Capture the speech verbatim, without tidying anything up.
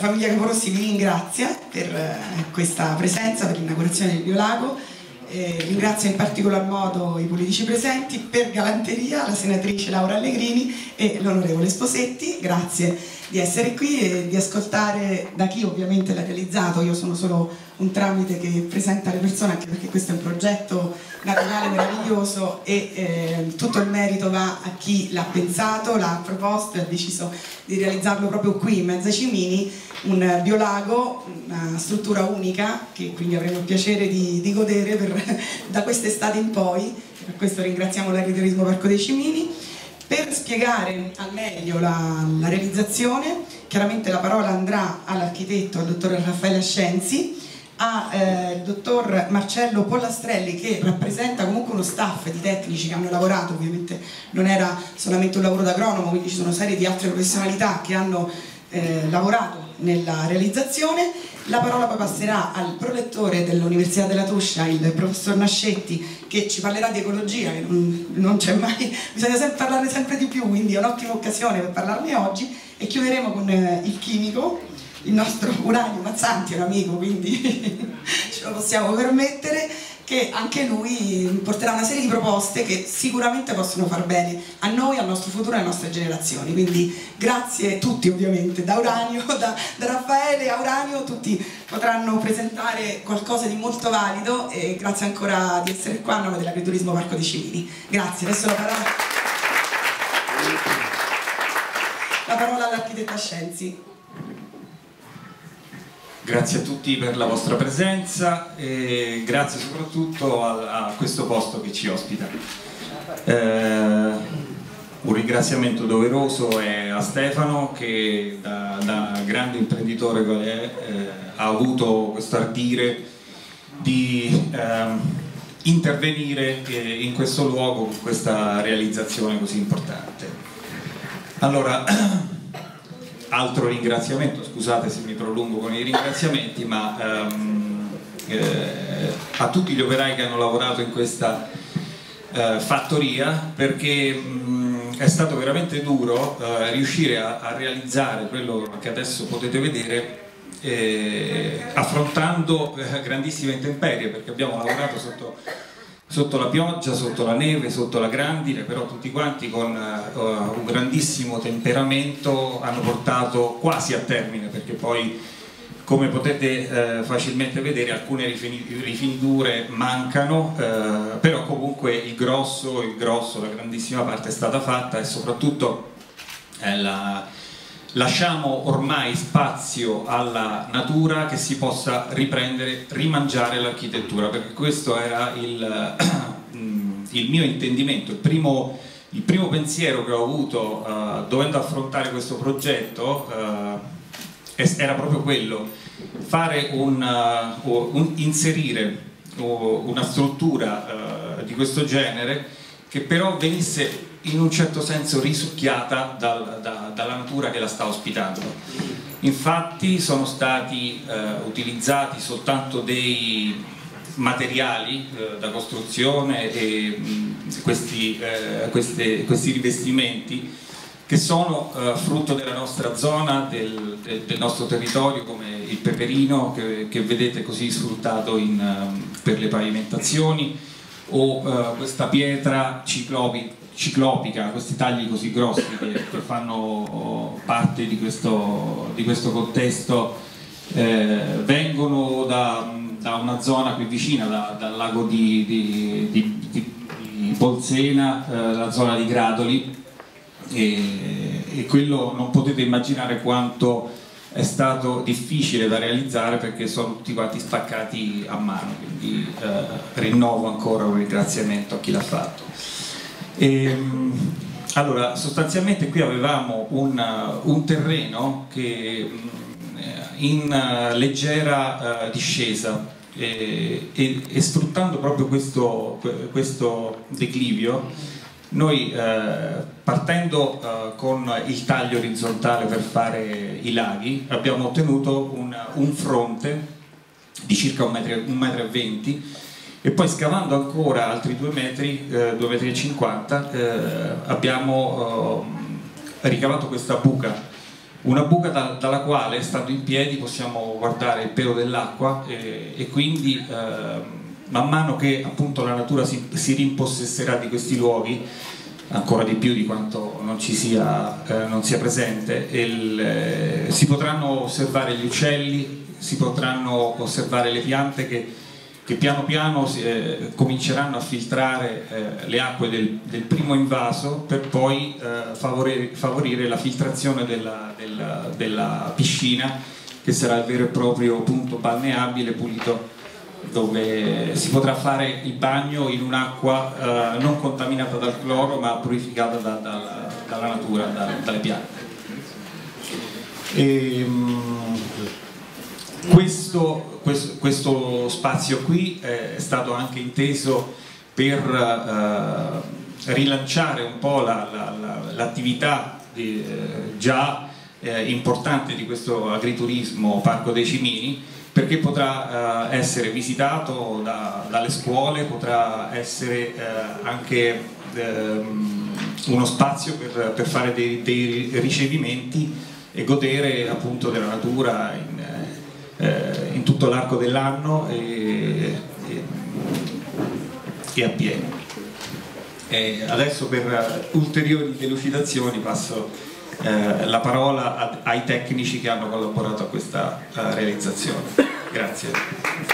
famiglia Caporossi vi ringrazia per eh, questa presenza, per l'inaugurazione del biolago. Eh, ringrazio in particolar modo i politici presenti, per galanteria la senatrice Laura Allegrini e l'onorevole Sposetti. Grazie di essere qui e di ascoltare da chi ovviamente l'ha realizzato. Io sono solo un tramite che presenta le persone, anche perché questo è un progetto naturale meraviglioso e eh, tutto il merito va a chi l'ha pensato, l'ha proposto e ha deciso di realizzarlo proprio qui in mezzo ai Cimini, un biolago, una struttura unica che quindi avremo il piacere di, di godere per, da quest'estate in poi. Per questo ringraziamo l'Agriturismo Parco dei Cimini. Per spiegare al meglio la, la realizzazione, chiaramente la parola andrà all'architetto, al dottor Raffaele Ascenzi, al eh, dottor Marcello Pollastrelli, che rappresenta comunque uno staff di tecnici che hanno lavorato. Ovviamente non era solamente un lavoro da agronomo, quindi ci sono una serie di altre professionalità che hanno eh, lavorato nella realizzazione. La parola poi passerà al prorettore dell'Università della Tuscia, il professor Nascetti, che ci parlerà di ecologia, che non, non c'è mai, bisogna sempre parlarne sempre di più, quindi è un'ottima occasione per parlarne oggi. E chiuderemo con eh, il chimico, il nostro Uranio Mazzanti, è un amico, quindi ce lo possiamo permettere, che anche lui porterà una serie di proposte che sicuramente possono far bene a noi, al nostro futuro e alle nostre generazioni. Quindi grazie a tutti, ovviamente, da Uranio, da, da Raffaele a Uranio, tutti potranno presentare qualcosa di molto valido, e grazie ancora di essere qua a nome dell'Agriturismo Parco dei Cimini. Grazie, adesso la parola, la parola all'architetto Ascenzi. Grazie a tutti per la vostra presenza e grazie soprattutto a, a questo posto che ci ospita. Eh, un ringraziamento doveroso è a Stefano, che da, da grande imprenditore qual è, eh, ha avuto questo ardire di eh, intervenire eh, in questo luogo con questa realizzazione così importante. Allora, altro ringraziamento, scusate se mi prolungo con i ringraziamenti, ma ehm, eh, a tutti gli operai che hanno lavorato in questa eh, fattoria, perché mh, è stato veramente duro eh, riuscire a, a realizzare quello che adesso potete vedere, eh, affrontando eh, grandissime intemperie, perché abbiamo lavorato sotto sotto la pioggia, sotto la neve, sotto la grandine, però tutti quanti con uh, un grandissimo temperamento hanno portato quasi a termine, perché poi, come potete uh, facilmente vedere, alcune rifiniture mancano, uh, però comunque il grosso, il grosso, la grandissima parte è stata fatta, e soprattutto eh, la, lasciamo ormai spazio alla natura che si possa riprendere, rimangiare l'architettura, perché questo era il, il mio intendimento, il primo, il primo pensiero che ho avuto uh, dovendo affrontare questo progetto uh, era proprio quello, fare un, uh, un, inserire uh, una struttura uh, di questo genere che però venisse in un certo senso risucchiata dal, da, dalla natura che la sta ospitando. Infatti sono stati eh, utilizzati soltanto dei materiali eh, da costruzione e mh, questi, eh, queste, questi rivestimenti che sono eh, frutto della nostra zona, del, del, del nostro territorio, come il peperino che, che vedete così sfruttato in, um, per le pavimentazioni, o uh, questa pietra ciclopica ciclopica, questi tagli così grossi che, che fanno parte di questo, di questo contesto, eh, vengono da, da una zona qui vicina, da, dal lago di, di, di, di, di Bolsena, eh, la zona di Gradoli, e, e quello non potete immaginare quanto è stato difficile da realizzare, perché sono tutti quanti spaccati a mano, quindi eh, rinnovo ancora un ringraziamento a chi l'ha fatto. E, allora, sostanzialmente qui avevamo un, un terreno che in leggera uh, discesa, e, e, e sfruttando proprio questo, questo declivio, noi uh, partendo uh, con il taglio orizzontale per fare i laghi abbiamo ottenuto un, un fronte di circa un metro e venti, e poi scavando ancora altri due metri, eh, due metri e cinquanta, eh, abbiamo eh, ricavato questa buca una buca da, dalla quale, stando in piedi, possiamo guardare il pelo dell'acqua e, e quindi eh, man mano che appunto la natura si, si rimpossesserà di questi luoghi, ancora di più di quanto non ci sia, eh, non sia presente, il, eh, si potranno osservare gli uccelli, si potranno osservare le piante che, che piano piano eh, cominceranno a filtrare eh, le acque del, del primo invaso, per poi eh, favorire, favorire la filtrazione della, della, della piscina, che sarà il vero e proprio punto balneabile pulito, dove si potrà fare il bagno in un'acqua eh, non contaminata dal cloro ma purificata da, da, dalla natura, da, dalle piante. E, um, questo, questo, questo spazio qui è stato anche inteso per uh, rilanciare un po' l'attività la, la, eh, già eh, importante di questo agriturismo Parco dei Cimini, perché potrà uh, essere visitato da, dalle scuole, potrà essere uh, anche um, uno spazio per, per fare dei, dei ricevimenti e godere appunto della natura in, eh, in tutto l'arco dell'anno e, e, e a pieno. E adesso per ulteriori delucidazioni passo eh, la parola a, ai tecnici che hanno collaborato a questa uh, realizzazione. Grazie.